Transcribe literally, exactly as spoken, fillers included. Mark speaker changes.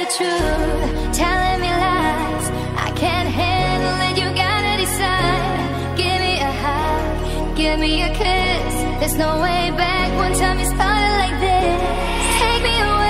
Speaker 1: the truth, telling me lies. I can't handle it, you gotta decide. Give me a hug, give me a kiss. There's no way back, one time you started like this. Take me away.